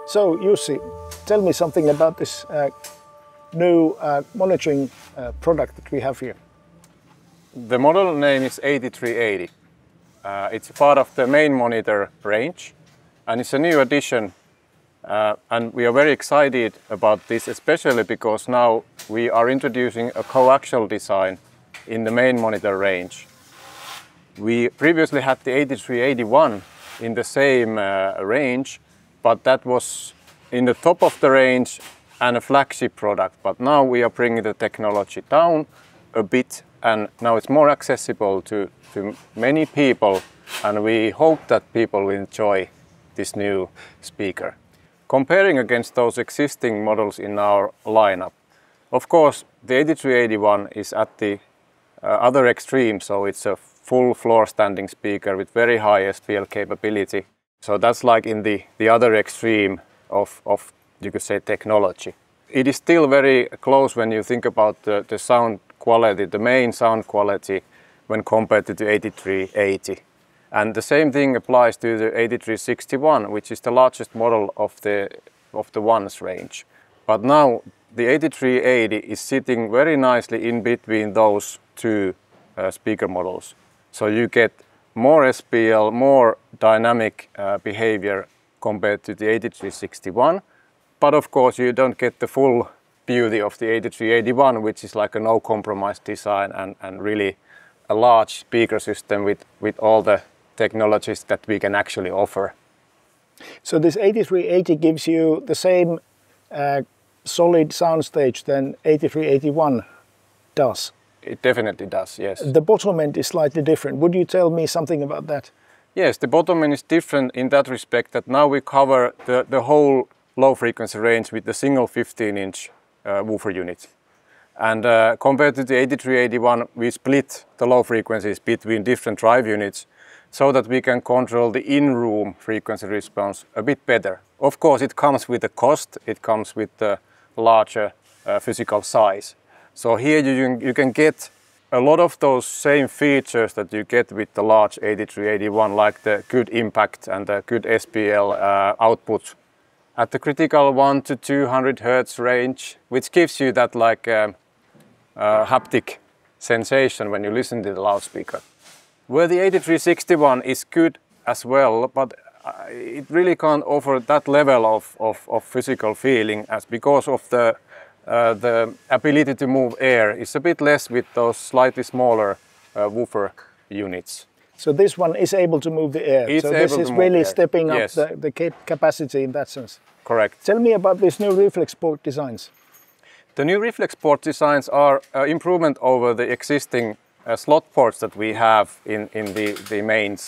So, Jussi, tell me something about this new monitoring product that we have here. The model name is 8380. It's part of the main monitor range, and it's a new addition. And we are very excited about this, especially because now we are introducing a coaxial design in the main monitor range. We previously had the 8381 in the same range, but that was in the top of the range and a flagship product. But now we are bringing the technology down a bit, and now it's more accessible to many people, and we hope that people will enjoy this new speaker. Comparing against those existing models in our lineup, of course the 8381 is at the other extreme, so it's a full floor standing speaker with very high SPL capability. So that's like in the other extreme of you could say technology. It is still very close when you think about the sound quality, the main sound quality when compared to the 8380. And the same thing applies to the 8361, which is the largest model of the ones range. But now the 8380 is sitting very nicely in between those two speaker models. So you get more SPL, more dynamic behavior compared to the 8361. But of course you don't get the full beauty of the 8381, which is like a no compromise design and really a large speaker system with all the technologies that we can actually offer. So this 8380 gives you the same solid soundstage than 8381 does? It definitely does, yes. The bottom end is slightly different. Would you tell me something about that? Yes, the bottom end is different in that respect that now we cover the whole low frequency range with the single 15-inch woofer unit. And compared to the 8381, we split the low frequencies between different drive units so that we can control the in-room frequency response a bit better. Of course, it comes with a cost, it comes with the larger physical size. So here you can get a lot of those same features that you get with the large 8381, like the good impact and the good SPL output at the critical 1 to 200 Hz range, which gives you that like haptic sensation when you listen to the loudspeaker. Where the 8361 is good as well, but it really can't offer that level of physical feeling as because of the ability to move air is a bit less with those slightly smaller woofer units. So this one is able to move the air. It's so this is really stepping up yes. the capacity in that sense. Correct. Tell me about these new reflex port designs. The new reflex port designs are improvement over the existing slot ports that we have in the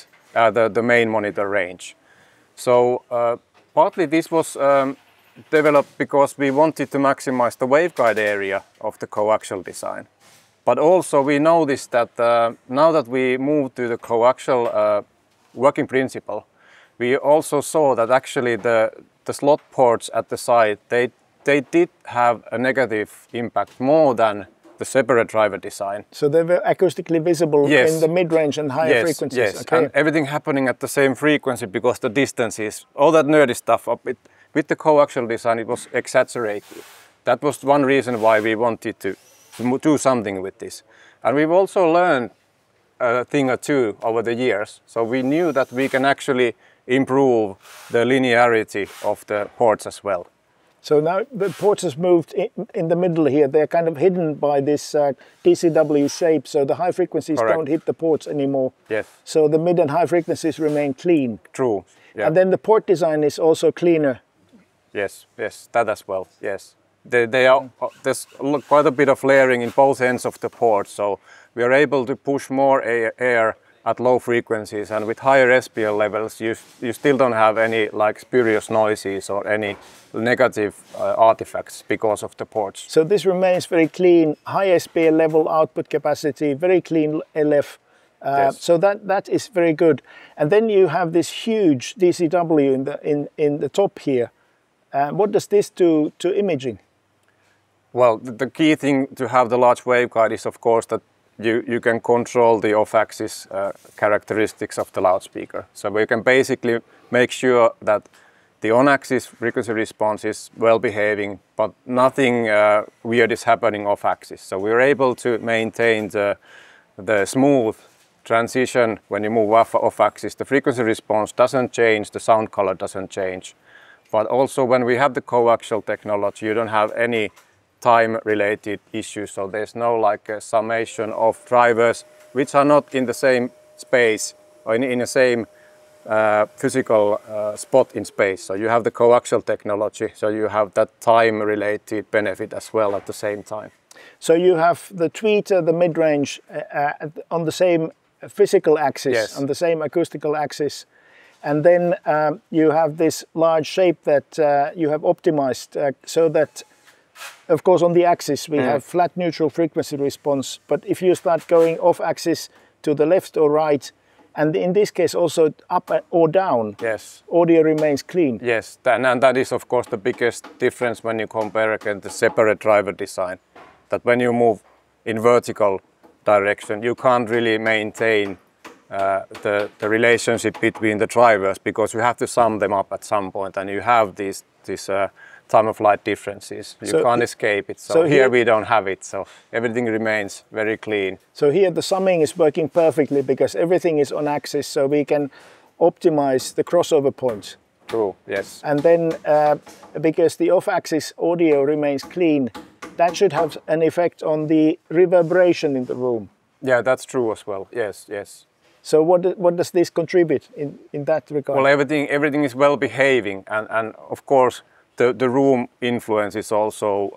main monitor range. So partly this was developed because we wanted to maximize the waveguide area of the coaxial design. But also we noticed that now that we moved to the coaxial working principle, we also saw that actually the slot ports at the side, they did have a negative impact more than the separate driver design. So they were acoustically visible yes. in the mid-range and higher frequencies? Yes, okay. And everything happening at the same frequency because the distances, all that nerdy stuff, with the coaxial design it was exaggerated. That was one reason why we wanted to do something with this. And we've also learned a thing or two over the years. So we knew that we can actually improve the linearity of the ports as well. So now the ports has moved in the middle here. They're kind of hidden by this DCW shape, so the high frequencies Correct. don't hit the ports anymore. Yes. So the mid and high frequencies remain clean. True. Yeah. And then the port design is also cleaner. Yes, that as well, yes. There's quite a bit of layering in both ends of the port, so we are able to push more air at low frequencies, and with higher SPL levels you still don't have any like spurious noises or any negative artifacts because of the ports. So this remains very clean, high SPL level output capacity, very clean LF. Yes. So that is very good. And then you have this huge DCW in the top here. What does this do to imaging? Well, the key thing to have the large waveguide is of course that you can control the off-axis characteristics of the loudspeaker. So we can basically make sure that the on-axis frequency response is well behaving, but nothing weird is happening off-axis. So we're able to maintain the smooth transition when you move off-axis. The frequency response doesn't change, the sound color doesn't change. But also when we have the coaxial technology, you don't have any time-related issues. So there's no like a summation of drivers which are not in the same space or in the same physical spot in space. So you have the coaxial technology, so you have that time-related benefit as well at the same time. So you have the tweeter, the mid-range on the same physical axis, yes. on the same acoustical axis, and then you have this large shape that you have optimized so that, of course, on the axis we have flat neutral frequency response, but if you start going off axis to the left or right, and in this case also up or down, yes, audio remains clean. Yes, and that is of course the biggest difference when you compare against the separate driver design. That when you move in vertical direction, you can't really maintain the relationship between the drivers, because you have to sum them up at some point, and you have these time of flight differences. You can't escape it. So here we don't have it. So everything remains very clean. So here the summing is working perfectly because everything is on axis, so we can optimize the crossover points. True, yes. And then because the off-axis audio remains clean, that should have an effect on the reverberation in the room. Yeah, that's true as well. Yes, yes. So what does this contribute in that regard? Well, everything is well behaving, and of course the room influence is also,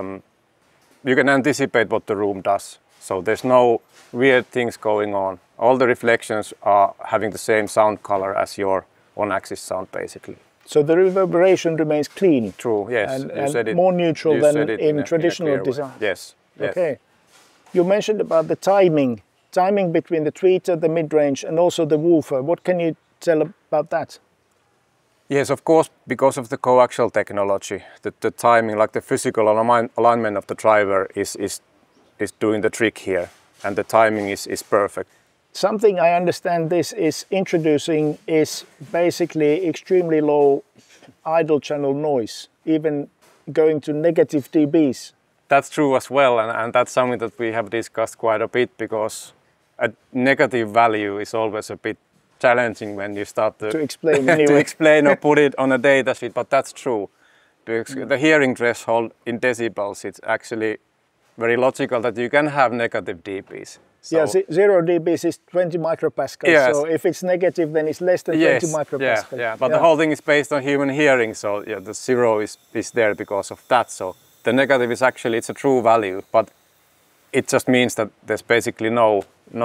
you can anticipate what the room does. So there's no weird things going on. All the reflections are having the same sound color as your on-axis sound, basically. So the reverberation remains clean. True, yes. And more neutral than in traditional design. Yes, yes. Okay. You mentioned about the timing between the tweeter, the mid-range, and also the woofer. What can you tell about that? Yes, of course, because of the coaxial technology, the timing, like the physical alignment of the driver is doing the trick here, and the timing is perfect. Something I understand this is introducing is basically extremely low idle channel noise, even going to negative dBs. That's true as well, and that's something that we have discussed quite a bit, because a negative value is always a bit challenging when you start to explain anyway. to explain or put it on a data sheet, but that's true. The hearing threshold in decibels, it's actually very logical that you can have negative dBs. So, yeah, 0 dBs is 20 micropascals, yes. So if it's negative, then it's less than 20 micropascals. Yeah, but the whole thing is based on human hearing, so yeah, the 0 is there because of that. So the negative is actually, it's a true value, but it just means that there's basically no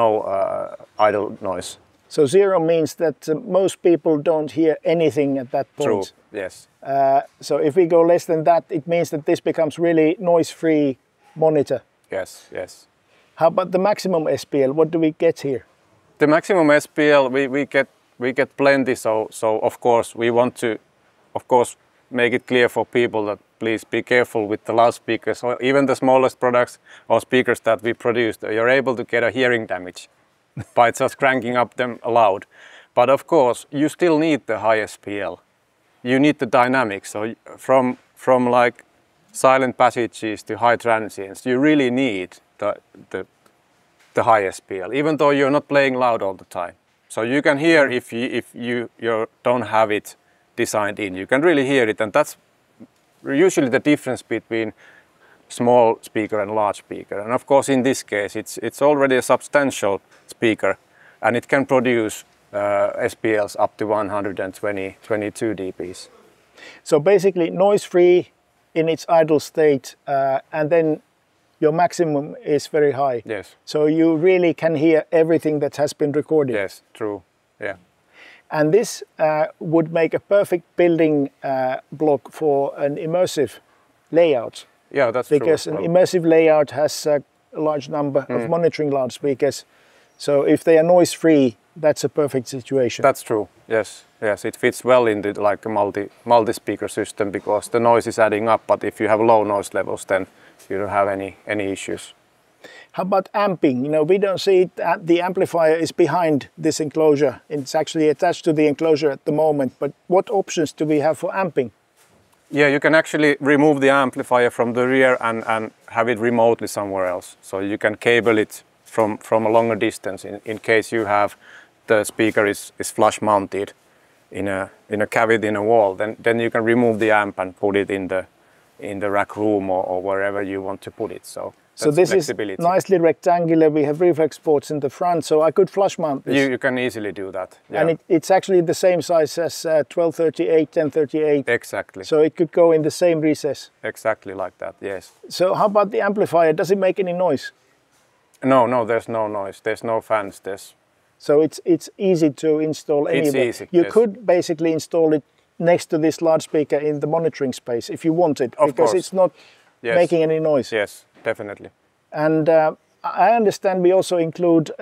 idle noise. So 0 means that most people don't hear anything at that point. True, yes. So if we go less than that, it means that this becomes really noise-free monitor. Yes, yes. How about the maximum SPL? What do we get here? The maximum SPL, we get plenty. So of course we want to, make it clear for people that please be careful with the loudspeakers, or even the smallest products or speakers that we produce. You're able to get a hearing damage by just cranking up them loud. But of course you still need the high SPL. You need the dynamics. So from like silent passages to high transients, you really need the high SPL, even though you're not playing loud all the time. So you can hear if you don't have it designed in, you can really hear it, and that's usually the difference between small speaker and large speaker. And of course in this case it's already a substantial speaker, and it can produce SPLs up to 122 dBs. So basically noise-free in its idle state, and then your maximum is very high. Yes. So you really can hear everything that has been recorded. Yes, true. Yeah. And this would make a perfect building block for an immersive layout. Yeah, that's because true. Because an immersive layout has a large number of monitoring loudspeakers. So if they are noise-free, that's a perfect situation. That's true. Yes. Yes, it fits well into like a multi-speaker system, because the noise is adding up. But if you have low noise levels, then you don't have any issues. How about amping? You know, we don't see it, the amplifier is behind this enclosure. It's actually attached to the enclosure at the moment, but what options do we have for amping? Yeah, you can actually remove the amplifier from the rear and have it remotely somewhere else. So you can cable it from a longer distance in case you have the speaker is flush mounted in a cavity in a wall. Then you can remove the amp and put it in the rack room or wherever you want to put it. So this is nicely rectangular. We have reflex ports in the front, so I could flush mount this. You can easily do that. Yeah. And it's actually the same size as 1238, 1038. Exactly. So it could go in the same recess. Exactly like that, yes. So how about the amplifier? Does it make any noise? No, there's no noise. There's no fans. So it's easy to install anywhere. It's easy. You yes. could basically install it next to this loudspeaker in the monitoring space if you wanted, because it's not making any noise. Yes, definitely. And I understand we also include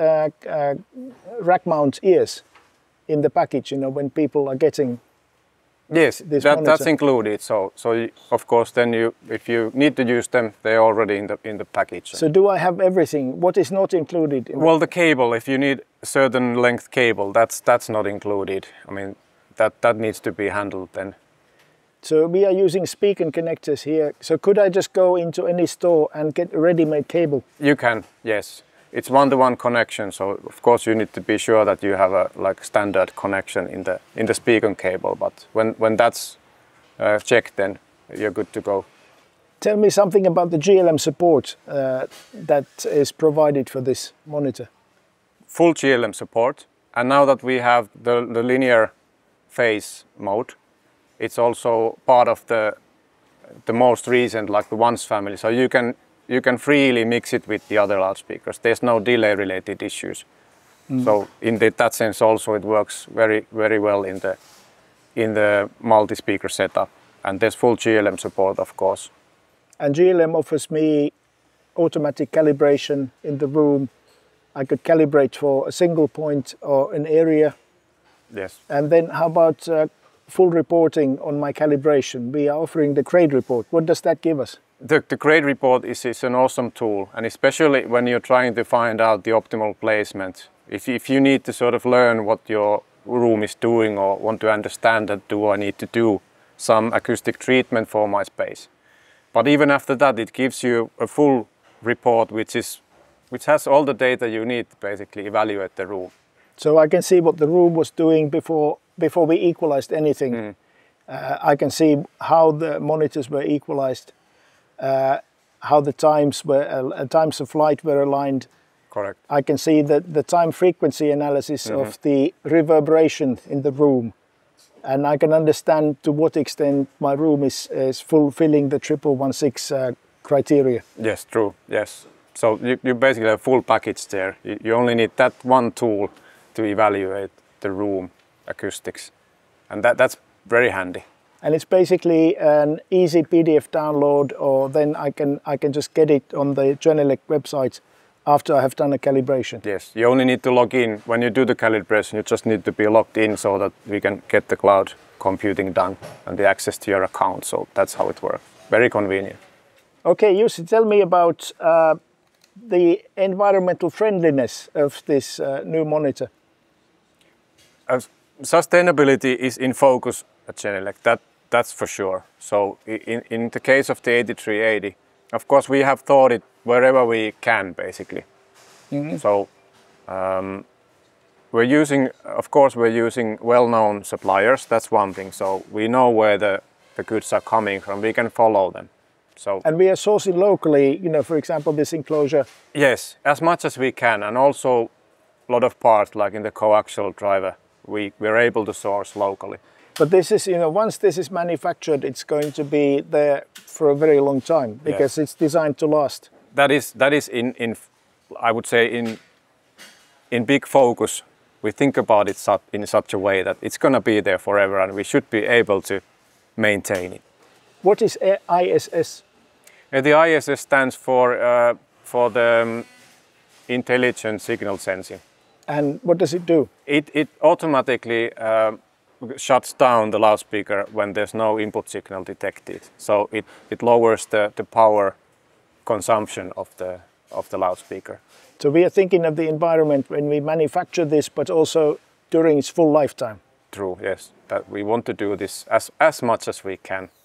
rack mount ears in the package, you know, when people are getting yes, this that's included. So of course, then if you need to use them, they're already in the package. So do I have everything? What is not included? Well, the cable. If you need a certain length cable, that's not included. I mean, that needs to be handled then. So we are using speak and connectors here. So could I just go into any store and get a ready-made cable? You can, yes. It's one-to-one connection. So of course you need to be sure that you have a standard connection in the speak and cable. But when that's checked, then you're good to go. Tell me something about the GLM support that is provided for this monitor. Full GLM support. And now that we have the linear phase mode, it's also part of the most recent, like the Ones family. So you can freely mix it with the other loudspeakers. There's no delay related issues. So in that sense also it works very, very well in the multi-speaker setup. And there's full GLM support, of course. And GLM offers me automatic calibration in the room. I could calibrate for a single point or an area. Yes. And then how about full reporting on my calibration? We are offering the grade report. What does that give us? The grade report is an awesome tool, and especially when you're trying to find out the optimal placement. If you need to sort of learn what your room is doing or want to understand that do I need to do some acoustic treatment for my space. But even after that, it gives you a full report which has all the data you need to basically evaluate the room. So I can see what the room was doing before we equalized anything. I can see how the monitors were equalized, how the times of flight were aligned. Correct. I can see the time frequency analysis of the reverberation in the room, and I can understand to what extent my room is fulfilling the 1116 criteria. Yes, true. Yes. So you basically have a full package there. You only need that one tool to evaluate the room acoustics, and that's very handy. And it's basically an easy PDF download, or then I can just get it on the Genelec website after I have done a calibration. Yes, you only need to log in when you do the calibration. You just need to be logged in so that we can get the cloud computing done and the access to your account. So that's how it works. Very convenient. Okay, Jussi, tell me about the environmental friendliness of this new monitor. Sustainability is in focus at Genelec, that's for sure. So in the case of the 8380, of course we have thought it wherever we can basically. So we're using well-known suppliers, that's one thing. So we know where the goods are coming from, we can follow them. So, and we are sourcing locally, you know, for example, this enclosure? Yes, as much as we can, and also a lot of parts like in the coaxial driver, we're able to source locally. But this is, you know, once this is manufactured, it's going to be there for a very long time because it's designed to last. That is in I would say in big focus. We think about it in such a way that it's going to be there forever, and we should be able to maintain it. What is ISS? The ISS stands for the intelligent signal sensing. And what does it do? It automatically shuts down the loudspeaker when there's no input signal detected. So it lowers the power consumption of of the loudspeaker. So we are thinking of the environment when we manufacture this, but also during its full lifetime. True, yes. That we want to do this as much as we can.